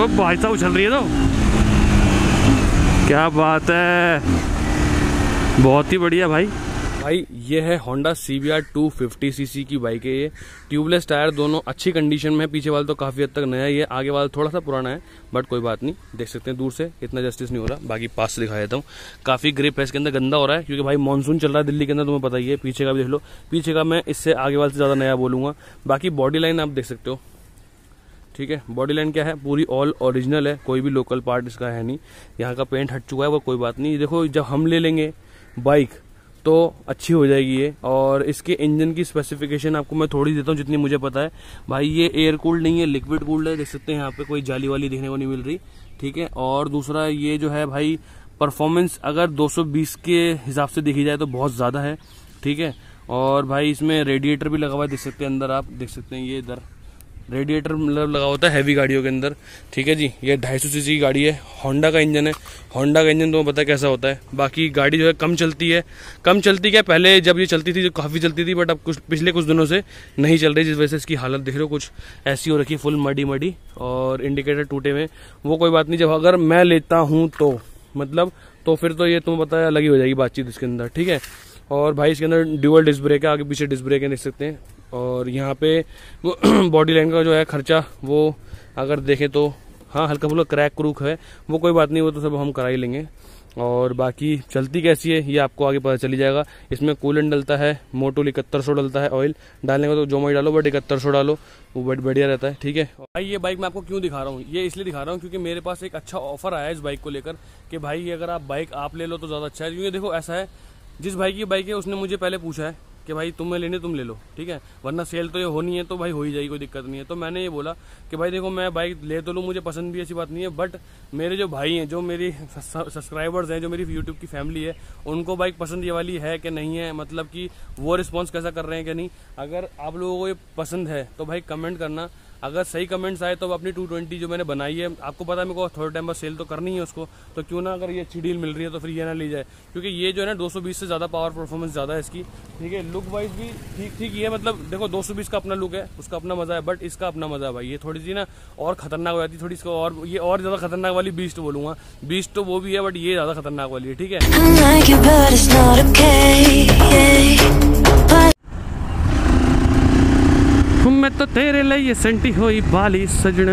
वो भाई साहब उछल रही है तो क्या बात है, बहुत ही बढ़िया भाई। भाई ये है होंडा CBR 250cc की बाइक है। ये ट्यूबलेस टायर दोनों अच्छी कंडीशन में है। पीछे वाला तो काफ़ी हद तक नया है, ये आगे वाला थोड़ा सा पुराना है, बट कोई बात नहीं, देख सकते हैं दूर से इतना जस्टिस नहीं हो रहा। बाकी पास से दिखा देता हूँ, काफ़ी ग्रिप है इसके अंदर, गंदा हो रहा है क्योंकि भाई मानसून चल रहा है दिल्ली के अंदर, तुम्हें पता ही है। पीछे का भी देख लो, पीछे का मैं इससे आगे वाले से ज़्यादा नया बोलूँगा। बाकी बॉडी लाइन आप देख सकते हो, ठीक है। बॉडी लाइन क्या है, पूरी ऑल ओरिजिनल है, कोई भी लोकल पार्ट इसका है नहीं। यहाँ का पेंट हट चुका है, वो कोई बात नहीं। देखो जब हम ले लेंगे बाइक तो अच्छी हो जाएगी ये। और इसके इंजन की स्पेसिफिकेशन आपको मैं थोड़ी देता हूँ जितनी मुझे पता है। भाई ये एयर कूल्ड नहीं है, लिक्विड कूल्ड है। देख सकते हैं यहाँ पे कोई जाली वाली देखने को नहीं मिल रही, ठीक है। और दूसरा ये जो है भाई परफॉर्मेंस अगर 220 के हिसाब से देखी जाए तो बहुत ज़्यादा है, ठीक है। और भाई इसमें रेडिएटर भी लगा हुआ है, देख सकते हैं अंदर, आप देख सकते हैं ये इधर रेडिएटर मतलब लगा होता है हैवी गाड़ियों के अंदर, ठीक है जी। ये 250 सीसी की गाड़ी है, होंडा का इंजन है। होंडा का इंजन तुम्हें पता है कैसा होता है। बाकी गाड़ी जो है कम चलती है, कम चलती क्या, पहले जब ये चलती थी जो काफ़ी चलती थी, बट अब कुछ पिछले कुछ दिनों से नहीं चल रही, जिस वजह से इसकी हालत देख रहे हो कुछ ऐसी हो रखी है, फुल मडी मडी और इंडिकेटर टूटे हुए। वो कोई बात नहीं, जब अगर मैं लेता हूँ तो मतलब तो फिर तो ये तुम्हें पता है अलग ही हो जाएगी बातचीत इसके अंदर, ठीक है। और भाई इसके अंदर ड्यूअल डिस्क ब्रेक है, आगे पीछे डिस्क ब्रेक है, देख सकते हैं। और यहाँ पे वो बॉडी लाइन का जो है खर्चा, वो अगर देखें तो हाँ हल्का फुल्का क्रैक क्रूक है, वो कोई बात नहीं, वो तो सब हम करा ही लेंगे। और बाकी चलती कैसी है ये आपको आगे पता चली जाएगा। इसमें कूलेंट डलता है, मोटोल 7100 डलता है। ऑयल डालने का तो जो मई डालो, बट 7100 डालो, वो बढ़िया रहता है, ठीक है। भाई ये बाइक मैं आपको क्यों दिखा रहा हूँ, ये इसलिए दिखा रहा हूँ क्योंकि मेरे पास एक अच्छा ऑफर आया है इस बाइक को लेकर कि भाई अगर आप बाइक आप ले लो तो ज़्यादा अच्छा है। क्योंकि देखो ऐसा है, जिस भाई की बाइक है उसने मुझे पहले पूछा है कि भाई तुम्हें लेने तुम ले लो, ठीक है, वरना सेल तो ये होनी है तो भाई हो ही जाएगी, कोई दिक्कत नहीं है। तो मैंने ये बोला कि भाई देखो मैं बाइक ले तो लूँ, मुझे पसंद भी ऐसी बात नहीं है, बट मेरे जो भाई हैं, जो मेरी सब्सक्राइबर्स हैं, जो मेरी यूट्यूब की फैमिली है, उनको बाइक पसंद ये वाली है कि नहीं है, मतलब कि वो रिस्पॉन्स कैसा कर रहे हैं कि नहीं। अगर आप लोगों को ये पसंद है तो भाई कमेंट करना, अगर सही कमेंट्स आए तो अपनी 220 जो मैंने बनाई है, आपको पता है मेरे को थोड़े टाइम बाद सेल तो करनी है उसको, तो क्यों ना अगर ये अच्छी डील मिल रही है तो फिर ये ना ली जाए। क्योंकि ये जो है ना 220 से ज़्यादा पावर परफॉर्मेंस ज़्यादा है इसकी, ठीक है। लुक वाइज भी ठीक ठीक ही है, मतलब देखो 220 का अपना लुक है, उसका अपना मजा है, बट इसका अपना मजा है भाई। ये थोड़ी सी ना और खतरनाक हो जाती है थोड़ी, इसको और ये और ज़्यादा खतरनाक वाली बीस्ट बोलूँगा, बीस्ट तो वो भी है बट ये ज़्यादा खतरनाक वाली है, ठीक है। मैं तो तेरे लिए संटी होई बाली सजना।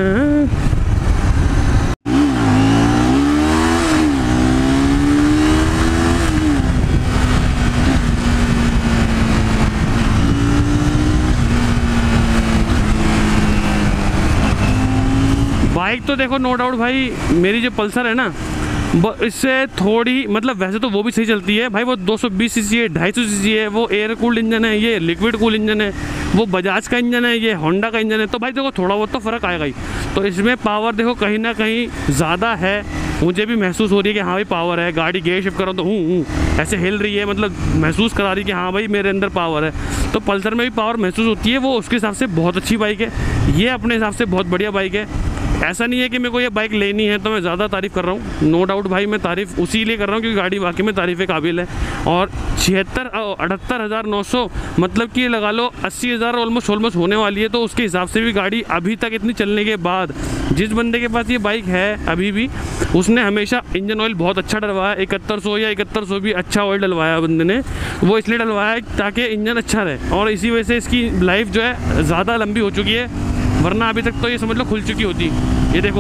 बाइक तो देखो नो डाउट भाई, मेरी जो पल्सर है ना इससे थोड़ी, मतलब वैसे तो वो भी सही चलती है भाई। वो 220 सीसी है, 250 सीसी है, वो एयर कूल्ड इंजन है, ये लिक्विड कूल इंजन है, वो बजाज का इंजन है, ये होंडा का इंजन है। तो भाई देखो थोड़ा बहुत तो फ़र्क आएगा ही। तो इसमें पावर देखो कहीं ना कहीं ज़्यादा है, मुझे भी महसूस हो रही है कि हाँ भाई पावर है। गाड़ी गियर शिफ्ट करो तो ऐसे हिल रही है, मतलब महसूस करा रही है कि हाँ भाई मेरे अंदर पावर है। तो पल्सर में भी पावर महसूस होती है, वो उसके हिसाब से बहुत अच्छी बाइक है, ये अपने हिसाब से बहुत बढ़िया बाइक है। ऐसा नहीं है कि मेरे को ये बाइक लेनी है तो मैं ज़्यादा तारीफ़ कर रहा हूँ, नो डाउट भाई मैं तारीफ़ उसी लिए कर रहा हूँ क्योंकि गाड़ी वाकई में तारीफ़ के काबिल है। और 78,900 मतलब कि लगा लो 80,000 ऑलमोस्ट होने वाली है। तो उसके हिसाब से भी गाड़ी अभी तक इतनी चलने के बाद, जिस बंदे के पास ये बाइक है अभी भी, उसने हमेशा इंजन ऑयल बहुत अच्छा डलवाया, 7100 या 7100 भी अच्छा ऑयल डलवाया बंदे ने। वो इसलिए डलवाया ताकि इंजन अच्छा रहे, और इसी वजह से इसकी लाइफ जो है ज़्यादा लंबी हो चुकी है, वरना अभी तक तो ये समझ लो खुल चुकी होती। ये देखो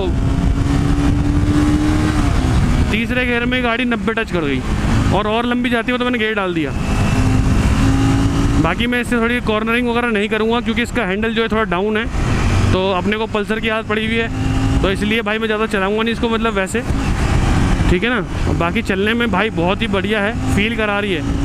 तीसरे गियर में गाड़ी 90 टच कर गई, और लंबी जाती हो तो मैंने गियर डाल दिया। बाकी मैं इससे थोड़ी कॉर्नरिंग वगैरह नहीं करूँगा क्योंकि इसका हैंडल जो है थोड़ा डाउन है, तो अपने को पल्सर की आदत पड़ी हुई है, तो इसलिए भाई मैं ज़्यादा चलाऊँगा नहीं इसको, मतलब वैसे, ठीक है ना। बाकी चलने में भाई बहुत ही बढ़िया है, फील करा रही है।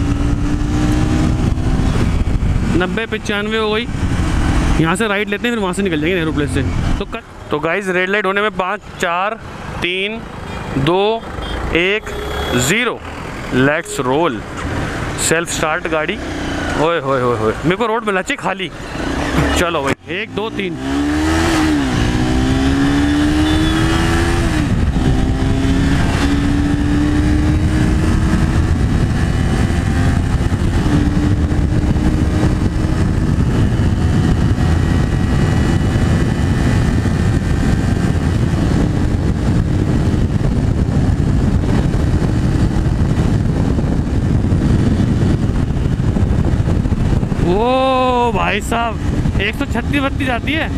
90-95 हो गई। यहाँ से राइट लेते हैं, फिर वहाँ से निकल जाएंगे नेहरू प्लेस से। तो गाइस रेड लाइट होने में 5 4 3 2 1 0 लेट्स रोल। सेल्फ स्टार्ट गाड़ी, ओए होए होए होए, मेरे को रोड मिला चाहिए खाली। चलो भाई 1 2 3। भाई साहब 136 जाती है।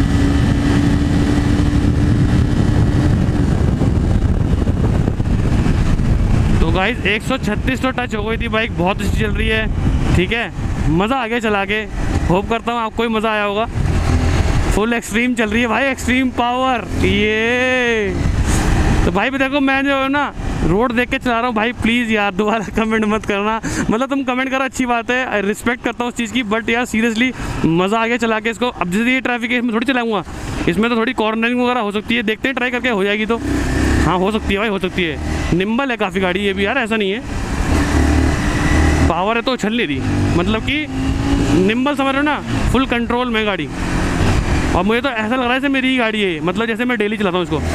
तो गाइस 136 तो टच हो गई थी बाइक, बहुत अच्छी चल रही है। ठीक है, मज़ा आ गया चला के। होप करता हूँ आपको भी मज़ा आया होगा। फुल एक्सट्रीम चल रही है भाई, एक्सट्रीम पावर ये। तो भाई भी देखो, मैं जो है ना रोड देख के चला रहा हूँ भाई। प्लीज़ यार दोबारा कमेंट मत करना, मतलब तुम कमेंट करो अच्छी बात है, रिस्पेक्ट करता हूँ उस चीज़ की, बट यार सीरियसली मज़ा आ गया चला के इसको। अब जैसे ये ट्रैफिक है इसमें थोड़ी चलाऊँगा, इसमें तो थोड़ी कॉर्नरिंग वगैरह हो सकती है, देखते हैं ट्राई करके हो जाएगी तो। हाँ हो सकती है भाई, हो सकती है। निम्बल है काफ़ी गाड़ी ये भी यार, ऐसा नहीं है। पावर है तो उछल नहीं रही, मतलब कि निम्बल समझ रहे हो ना, फुल कंट्रोल में गाड़ी। और मुझे तो ऐसा लग रहा है जैसे मेरी ही गाड़ी है, मतलब जैसे मैं डेली चलाता हूँ इसको।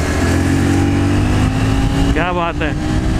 क्या बात है।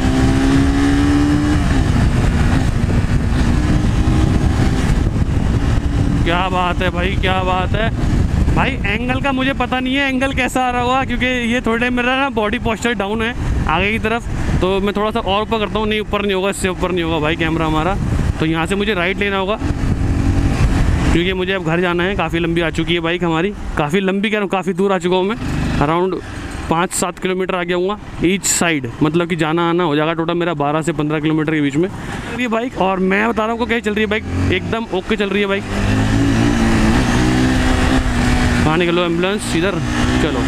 क्या बात है भाई, क्या बात है भाई। एंगल का मुझे पता नहीं है एंगल कैसा आ रहा होगा, क्योंकि ये थोड़े मेरा ना बॉडी पोस्चर डाउन है आगे की तरफ, तो मैं थोड़ा सा और ऊपर करता हूँ। नहीं ऊपर नहीं होगा, इससे ऊपर नहीं होगा भाई कैमरा हमारा। तो यहाँ से मुझे राइट लेना होगा, क्योंकि मुझे अब घर जाना है। काफ़ी लंबी आ चुकी है बाइक हमारी, काफ़ी लंबी कह रहा हूँ, काफ़ी दूर आ चुका हूँ मैं। अराउंड 5-7 किलोमीटर आ गया हूँ ईच साइड, मतलब कि जाना आना हो जाएगा टोटल मेरा 12 से 15 किलोमीटर के बीच में ये बाइक। और मैं बता रहा हूँ क्या चल रही है बाइक, एकदम ओके चल रही है बाइक। कहाँ निकलो एम्बुलेंस, इधर चलो।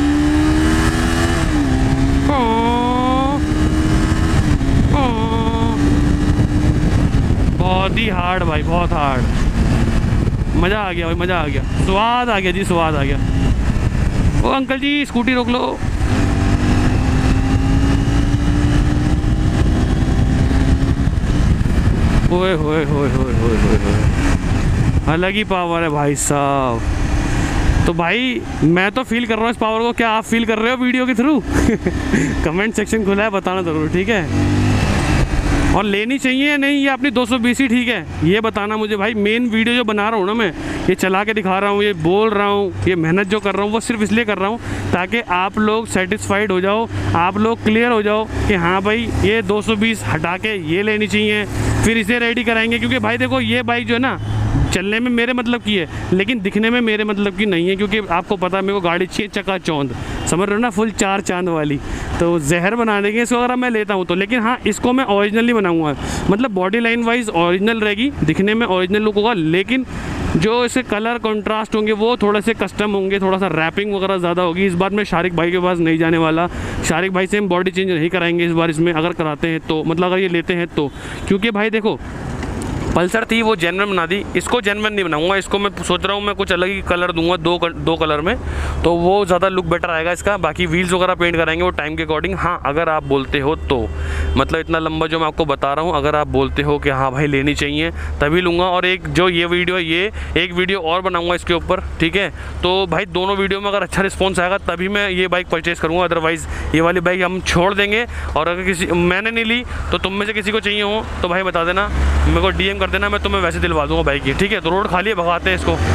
बहुत ही हार्ड भाई, बहुत हार्ड। मज़ा आ गया भाई, मज़ा आ गया, स्वाद आ गया जी, स्वाद आ गया। ओ अंकल जी स्कूटी रोक लो। ओए होए होए होए होए होए, अलग ही पावर है भाई साहब। तो भाई मैं तो फील कर रहा हूँ इस पावर को, क्या आप फील कर रहे हो वीडियो के थ्रू? कमेंट सेक्शन खुला है, बताना ज़रूर, ठीक है। और लेनी चाहिए या नहीं, ये अपनी 220 ही ठीक है, ये बताना मुझे भाई। मेन वीडियो जो बना रहा हूँ ना मैं, ये चला के दिखा रहा हूँ, ये बोल रहा हूँ, ये मेहनत जो कर रहा हूँ, वो सिर्फ इसलिए कर रहा हूँ ताकि आप लोग सेटिस्फाइड हो जाओ, आप लोग क्लियर हो जाओ कि हाँ भाई ये 220 हटा के ये लेनी चाहिए, फिर इसे रेडी कराएंगे। क्योंकि भाई देखो ये बाइक जो है ना, चलने में मेरे मतलब की है, लेकिन दिखने में मेरे मतलब की नहीं है। क्योंकि आपको पता है मेरे को गाड़ी चाहिए चकाचौंध, समझ रहे हो ना, फुल 4 चांद वाली। तो जहर बना देंगे इसको अगर मैं लेता हूँ तो। लेकिन हाँ, इसको मैं ओरिजिनली बनाऊँगा, मतलब बॉडी लाइन वाइज ओरिजिनल रहेगी, दिखने में ओरिजिनल लुक होगा, लेकिन जो इसके कलर कंट्रास्ट होंगे वो थोड़े से कस्टम होंगे, थोड़ा सा रैपिंग वगैरह ज़्यादा होगी। इस बार मैं शारिक भाई के पास नहीं जाने वाला, शारिक भाई से हम बॉडी चेंज नहीं कराएंगे इस बार इसमें, अगर कराते हैं तो, मतलब अगर ये लेते हैं तो। क्योंकि भाई देखो पल्सर थी वो जेन्युइन बना दी, इसको जेन्युइन नहीं बनाऊंगा, इसको मैं सोच रहा हूँ मैं कुछ अलग ही कलर दूंगा, दो कलर में, तो वो ज़्यादा लुक बेटर आएगा इसका। बाकी व्हील्स वगैरह पेंट कराएंगे वो टाइम के अकॉर्डिंग। हाँ अगर आप बोलते हो तो, मतलब इतना लंबा जो मैं आपको बता रहा हूँ, अगर आप बोलते हो कि हाँ भाई लेनी चाहिए तभी लूँगा। और एक जो ये वीडियो है, ये एक वीडियो और बनाऊँगा इसके ऊपर, ठीक है। तो भाई दोनों वीडियो में अगर अच्छा रिस्पॉन्स आएगा तभी मैं ये बाइक परचेज़ करूँगा, अदरवाइज़ ये वाली बाइक हम छोड़ देंगे। और अगर किसी मैंने नहीं ली तो तुम में से किसी को चाहिए हो तो भाई बता देना, मेरे को DM कर देना, मैं तुम्हें वैसे दिलवा दूंगा बाइक की, ठीक है। तो रोड खाली है, भगाते हैं इसको।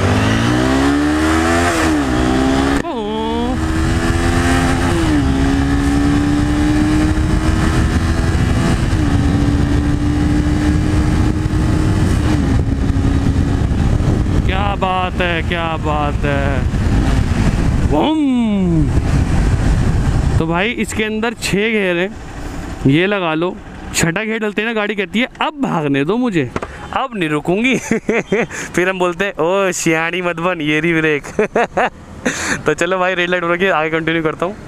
क्या बात है, क्या बात है। तो भाई इसके अंदर 6 घेर हैं, ये लगा लो। छठा घेर डलते हैं ना, गाड़ी कहती है अब भागने दो मुझे, अब नहीं रुकूंगी। फिर हम बोलते हैं ओ शियानी मत बन, ये रही ब्रेक। तो चलो भाई रेड लाइट हो रखी है, आगे कंटिन्यू करता हूँ।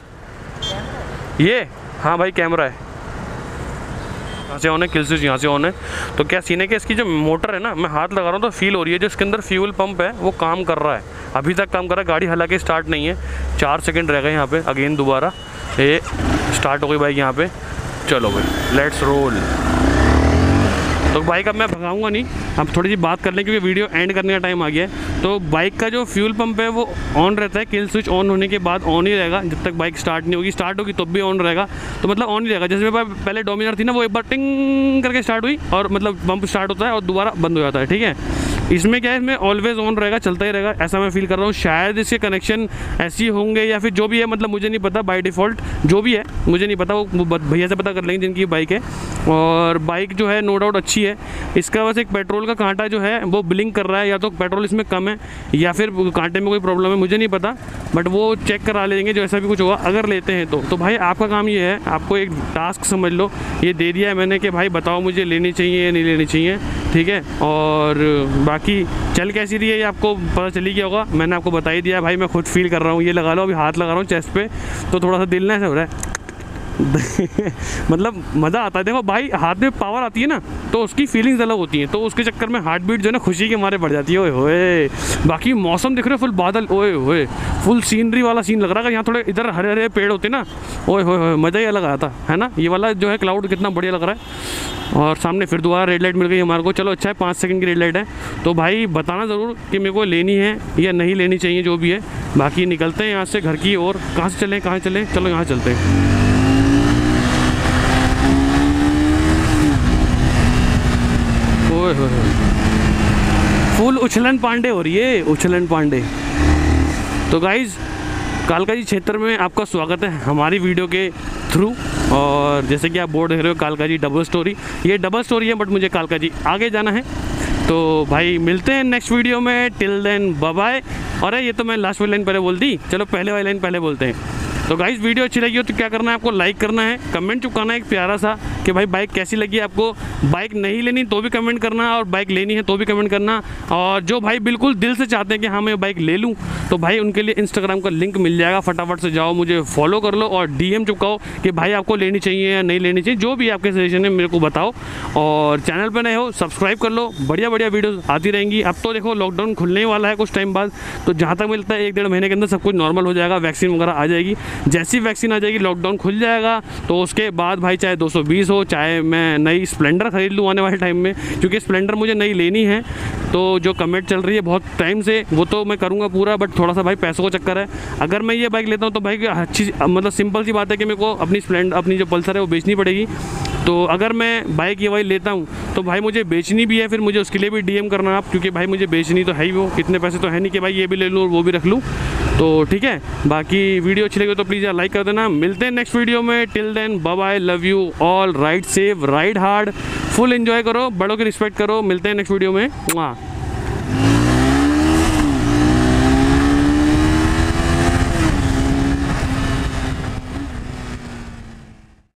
ये हाँ भाई कैमरा है, यहाँ से ऑन है, किल स्विच यहाँ से ऑन है। तो क्या सीन है कि इसकी जो मोटर है ना, मैं हाथ लगा रहा हूँ तो फील हो रही है, जो इसके अंदर फ्यूल पंप है वो काम कर रहा है, अभी तक काम कर रहा है। गाड़ी हालांकि स्टार्ट नहीं है, 4 सेकंड रह गए यहाँ पे। अगेन दोबारा ये स्टार्ट हो गई बाइक यहाँ पे। चलो भाई लेट्स रोल। तो बाइक अब मैं भगाऊंगा नहीं, अब थोड़ी सी बात कर लें क्योंकि वीडियो एंड करने का टाइम आ गया है। तो बाइक का जो फ्यूल पंप है वो ऑन रहता है, किल स्विच ऑन होने के बाद ऑन ही रहेगा जब तक बाइक स्टार्ट नहीं होगी। स्टार्ट होगी तब भी ऑन रहेगा, तो मतलब ऑन ही रहेगा। जैसे मेरे पास पहले डोमिनर थी ना, वो एक बार टिंग करके स्टार्ट हुई और मतलब पंप स्टार्ट होता है और दोबारा बंद हो जाता है, ठीक है। इसमें क्या है, इसमें ऑलवेज ऑन रहेगा, चलता ही रहेगा, ऐसा मैं फील कर रहा हूँ। शायद इसके कनेक्शन ऐसे होंगे या फिर जो भी है, मतलब मुझे नहीं पता, बाय डिफ़ॉल्ट जो भी है मुझे नहीं पता, वो भैया से पता कर लेंगे जिनकी बाइक है। और बाइक जो है नो डाउट अच्छी है। इसका बस एक पेट्रोल का कांटा जो है वो ब्लिंक कर रहा है, या तो पेट्रोल इसमें कम है या फिर कांटे में कोई प्रॉब्लम है, मुझे नहीं पता, बट वो चेक करा लेंगे जो ऐसा भी कुछ होगा अगर लेते हैं तो भाई आपका काम ये है, आपको एक टास्क समझ लो, ये दे दिया है मैंने कि भाई बताओ मुझे लेनी चाहिए या नहीं लेनी चाहिए, ठीक है। और बाकी चल कैसी रही है ये आपको पता चली गया होगा, मैंने आपको बता ही दिया भाई, मैं खुद फील कर रहा हूँ। ये लगा लो, अभी हाथ लगा रहा हूँ चेस्ट पे तो थोड़ा सा दिल ना ऐसा हो रहा है मतलब मज़ा आता है। देखो भाई हाथ में पावर आती है ना तो उसकी फीलिंग्स अलग होती हैं, तो उसके चक्कर में हार्ट बीट जो है ना खुशी के मारे बढ़ जाती है। ओए होए, बाकी मौसम दिख रहे हो, फुल बादल, ओए होए, फुल सीनरी वाला सीन लग रहा है। यहाँ थोड़े इधर हरे हरे पेड़ होते ना, ओए होए, मज़ा ही अलग आता है ना। ये वाला जो है क्लाउड कितना बढ़िया लग रहा है। और सामने फिर दोबारा रेड लाइट मिल गई हमारे को, चलो अच्छा है, 5 सेकंड की रेड लाइट है। तो भाई बताना ज़रूर कि मेरे को लेनी है या नहीं लेनी चाहिए, जो भी है। बाकी निकलते हैं यहाँ से घर की ओर। कहाँ से चलें, कहाँ चलें, चलो यहाँ चलते हैं। फुल उछलन पांडे हो रही है, उछलन पांडे। तो गाइज़ कालकाजी क्षेत्र में आपका स्वागत है हमारी वीडियो के थ्रू। और जैसे कि आप बोर्ड देख रहे हो कालकाजी डबल स्टोरी, ये डबल स्टोरी है बट मुझे कालकाजी आगे जाना है। तो भाई मिलते हैं नेक्स्ट वीडियो में, टिल देन बाय बाय। अरे ये तो मैं लास्ट वाली लाइन पहले बोल दी, चलो पहले वाली लाइन पहले बोलते हैं। तो गाइस वीडियो अच्छी लगी हो तो क्या करना है, आपको लाइक करना है, कमेंट चुकाना है एक प्यारा सा कि भाई बाइक कैसी लगी आपको। बाइक नहीं लेनी तो भी कमेंट करना, और बाइक लेनी है तो भी कमेंट करना। और जो भाई बिल्कुल दिल से चाहते हैं कि हाँ मैं बाइक ले लूँ, तो भाई उनके लिए इंस्टाग्राम का लिंक मिल जाएगा, फटाफट से जाओ, मुझे फॉलो कर लो और DM चुकाओ कि भाई आपको लेनी चाहिए या नहीं लेनी चाहिए, जो भी आपके सजेशन है मेरे को बताओ। और चैनल पर नए हो सब्सक्राइब कर लो, बढ़िया बढ़िया वीडियोस आती रहेंगी। अब तो देखो लॉकडाउन खुलने वाला है कुछ टाइम बाद, तो जहाँ तक मिलता है 1-1.5 महीने के अंदर सब कुछ नॉर्मल हो जाएगा, वैक्सीन वगैरह आ जाएगी। जैसी वैक्सीन आ जाएगी लॉकडाउन खुल जाएगा, तो उसके बाद भाई चाहे 220 हो, चाहे मैं नई स्प्लेंडर खरीद लूँ आने वाले टाइम में, क्योंकि स्प्लेंडर मुझे नई लेनी है। तो जो कमेंट चल रही है बहुत टाइम से वो तो मैं करूँगा पूरा, बट थोड़ा सा भाई पैसों का चक्कर है। अगर मैं ये बाइक लेता हूँ तो भाई अच्छी, मतलब सिंपल सी बात है कि मेरे को अपनी स्प्लेंडर, अपनी जो पल्सर है वो बेचनी पड़ेगी। तो अगर मैं बाइक ये वाली लेता हूँ तो भाई मुझे बेचनी भी है, फिर मुझे उसके लिए भी DM करना आप, क्योंकि भाई मुझे बेचनी तो है ही, वो इतने पैसे तो है नहीं कि भाई ये भी ले लूँ और वो भी रख लूँ। तो ठीक है, बाकी वीडियो अच्छी लगी तो प्लीज़ यार लाइक कर देना। मिलते हैं नेक्स्ट वीडियो में, till then bye bye, love you all, ride safe, ride hard, full enjoy करो, बड़ों की रिस्पेक्ट करो। मिलते हैं नेक्स्ट वीडियो में।